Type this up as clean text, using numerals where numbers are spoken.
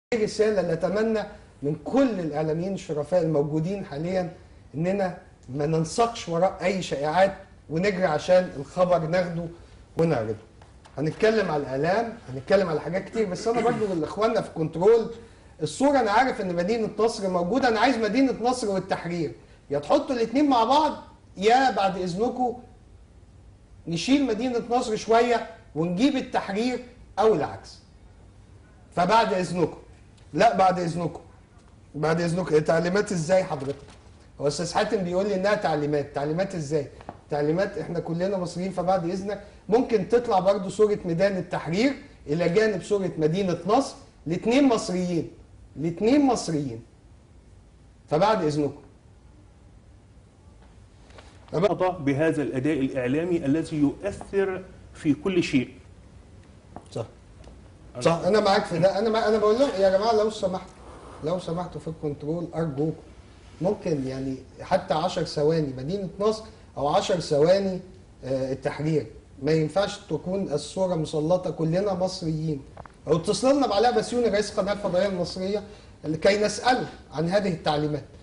رسالة نتمنى من كل الإعلاميين الشرفاء الموجودين حاليا إننا ما ننساقش وراء أي شائعات ونجري عشان الخبر ناخده ونعرضه. هنتكلم على الإعلام، هنتكلم على حاجات كتير، بس أنا برضو لإخواننا في كنترول الصورة، أنا عارف إن مدينة نصر موجودة، أنا عايز مدينة نصر والتحرير يا تحطوا الاتنين مع بعض، يا بعد إذنكم نشيل مدينة نصر شوية ونجيب التحرير أو العكس. فبعد إذنكم، لا بعد اذنكم التعليمات ازاي حضرتك؟ هو استاذ حاتم بيقول لي انها تعليمات ازاي؟ تعليمات احنا كلنا مصريين، فبعد اذنك ممكن تطلع برضو صوره ميدان التحرير الى جانب صوره مدينه نصر، الاثنين مصريين فبعد اذنكم. بهذا الاداء الاعلامي الذي يؤثر في كل شيء. صح انا معاك في ده. انا بقول لهم يا جماعه لو سمحتوا في الكنترول ارجوكم ممكن يعني حتى 10 ثواني مدينه نصر او 10 ثواني التحرير، ما ينفعش تكون الصوره مسلطه كلنا مصريين. او اتصل لنا بعلاء بسيوني رئيس القناه الفضائيه المصريه لكي نساله عن هذه التعليمات.